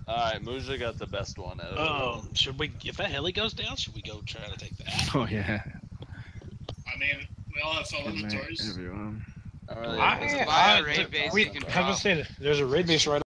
Alright, Muja got the best one out of it. Should we, if that heli goes down, should we go try to take that? Oh yeah. I mean, we all have full inventories. Everyone. Really, There's a raid base you can I was gonna say, there's a raid base right